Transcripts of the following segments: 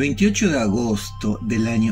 28 de agosto del año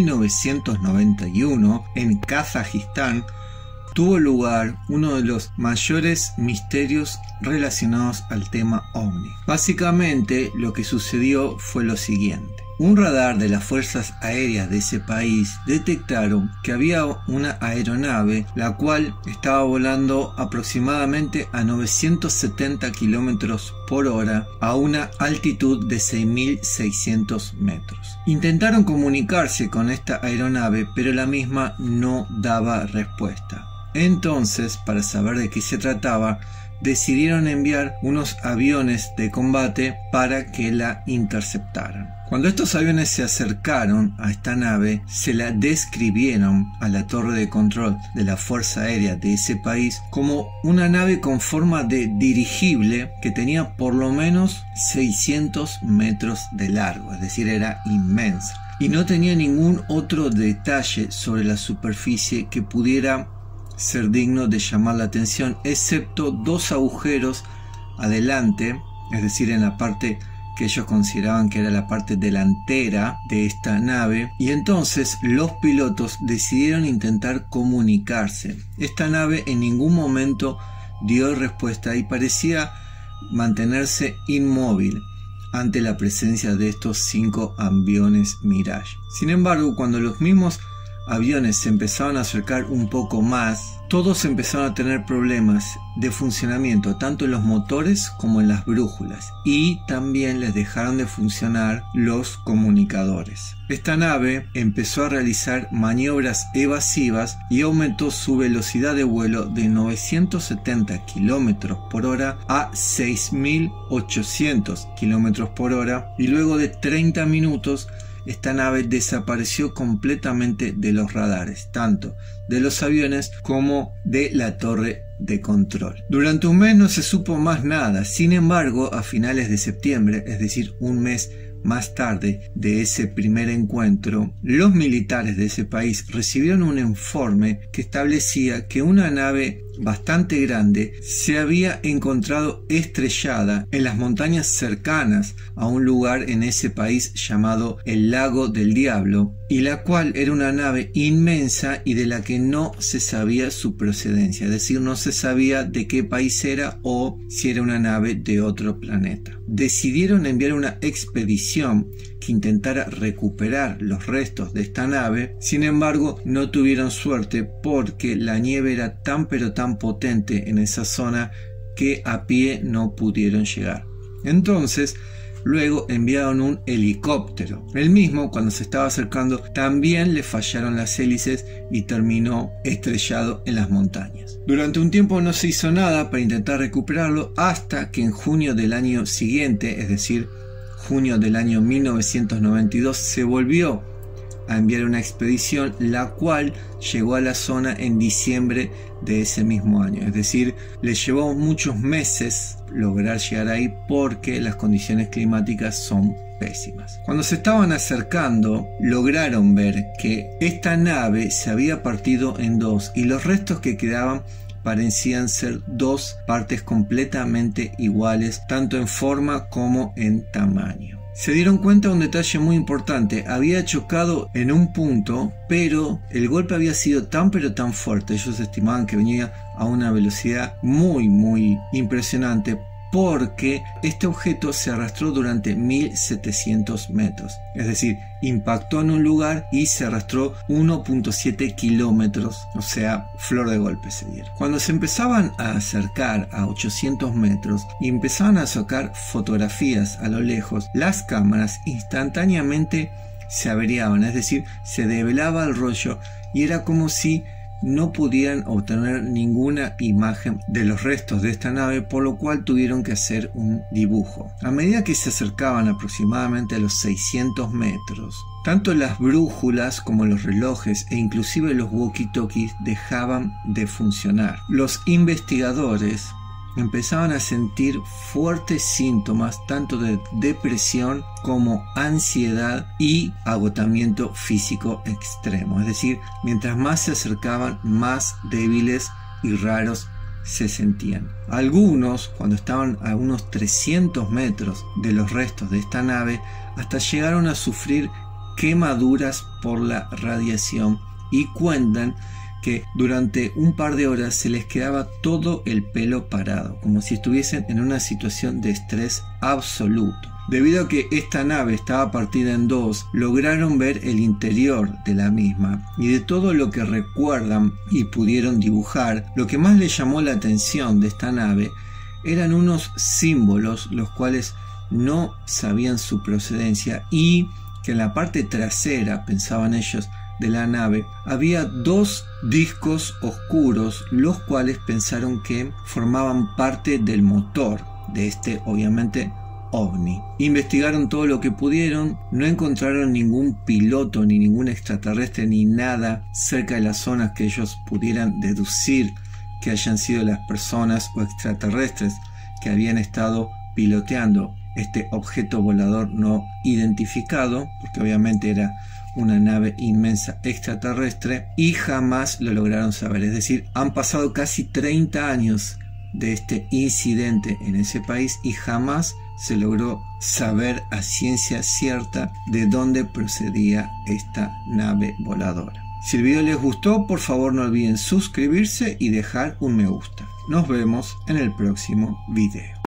1991, en Kazajistán, tuvo lugar uno de los mayores misterios relacionados al tema OVNI. Básicamente, lo que sucedió fue lo siguiente. Un radar de las fuerzas aéreas de ese país detectaron que había una aeronave la cual estaba volando aproximadamente a 970 kilómetros por hora a una altitud de 6.600 metros. Intentaron comunicarse con esta aeronave, pero la misma no daba respuesta. Entonces, para saber de qué se trataba, decidieron enviar unos aviones de combate para que la interceptaran. Cuando estos aviones se acercaron a esta nave, se la describieron a la torre de control de la Fuerza Aérea de ese país como una nave con forma de dirigible que tenía por lo menos 600 metros de largo, es decir, era inmensa. Y no tenía ningún otro detalle sobre la superficie que pudiera ser digno de llamar la atención, excepto dos agujeros adelante, es decir, en la parte que ellos consideraban que era la parte delantera de esta nave, y entonces los pilotos decidieron intentar comunicarse. Esta nave en ningún momento dio respuesta y parecía mantenerse inmóvil ante la presencia de estos 5 aviones Mirage. Sin embargo, cuando los mismos aviones se empezaron a acercar un poco más, todos empezaron a tener problemas de funcionamiento tanto en los motores como en las brújulas, y también les dejaron de funcionar los comunicadores. Esta nave empezó a realizar maniobras evasivas y aumentó su velocidad de vuelo de 970 km por hora a 6.800 km por hora, y luego de 30 minutos esta nave desapareció completamente de los radares, tanto de los aviones como de la torre de control. Durante un mes no se supo más nada. Sin embargo, a finales de septiembre, es decir, un mes más tarde de ese primer encuentro, los militares de ese país recibieron un informe que establecía que una nave bastante grande se había encontrado estrellada en las montañas cercanas a un lugar en ese país llamado el Lago del Diablo, y la cual era una nave inmensa y de la que no se sabía su procedencia, es decir, no se sabía de qué país era o si era una nave de otro planeta. Decidieron enviar una expedición que intentara recuperar los restos de esta nave. Sin embargo, no tuvieron suerte porque la nieve era tan pero tan potente en esa zona que a pie no pudieron llegar. Entonces, luego enviaron un helicóptero. El mismo, cuando se estaba acercando, también le fallaron las hélices y terminó estrellado en las montañas. Durante un tiempo no se hizo nada para intentar recuperarlo, hasta que en junio del año siguiente, es decir, junio del año 1992, se volvió a enviar una expedición, la cual llegó a la zona en diciembre de ese mismo año. Es decir, le llevó muchos meses lograr llegar ahí porque las condiciones climáticas son pésimas. Cuando se estaban acercando, lograron ver que esta nave se había partido en dos y los restos que quedaban parecían ser dos partes completamente iguales, tanto en forma como en tamaño. Se dieron cuenta de un detalle muy importante: había chocado en un punto, pero el golpe había sido tan pero tan fuerte, ellos estimaban que venía a una velocidad muy impresionante, porque este objeto se arrastró durante 1700 metros, es decir, impactó en un lugar y se arrastró 1.7 kilómetros, o sea, flor de golpe se dieron. Cuando se empezaban a acercar a 800 metros y empezaban a sacar fotografías a lo lejos, las cámaras instantáneamente se averiaban, es decir, se develaba el rollo y era como si no pudieran obtener ninguna imagen de los restos de esta nave, por lo cual tuvieron que hacer un dibujo. A medida que se acercaban aproximadamente a los 600 metros, tanto las brújulas como los relojes e inclusive los walkie-talkies dejaban de funcionar. Los investigadores empezaban a sentir fuertes síntomas tanto de depresión como ansiedad y agotamiento físico extremo. Es decir, mientras más se acercaban, más débiles y raros se sentían. Algunos, cuando estaban a unos 300 metros de los restos de esta nave, hasta llegaron a sufrir quemaduras por la radiación y cuentan que durante un par de horas se les quedaba todo el pelo parado, como si estuviesen en una situación de estrés absoluto. Debido a que esta nave estaba partida en dos, lograron ver el interior de la misma, y de todo lo que recuerdan y pudieron dibujar, lo que más les llamó la atención de esta nave eran unos símbolos los cuales no sabían su procedencia, y que en la parte trasera, pensaban ellos, de la nave había dos discos oscuros, los cuales pensaron que formaban parte del motor de este, obviamente, ovni. Investigaron todo lo que pudieron, no encontraron ningún piloto ni ningún extraterrestre ni nada cerca de las zonas que ellos pudieran deducir que hayan sido las personas o extraterrestres que habían estado piloteando este objeto volador no identificado, porque obviamente era una nave inmensa extraterrestre, y jamás lo lograron saber. Es decir, han pasado casi 30 años de este incidente en ese país y jamás se logró saber a ciencia cierta de dónde procedía esta nave voladora. Si el video les gustó, por favor no olviden suscribirse y dejar un me gusta. Nos vemos en el próximo video.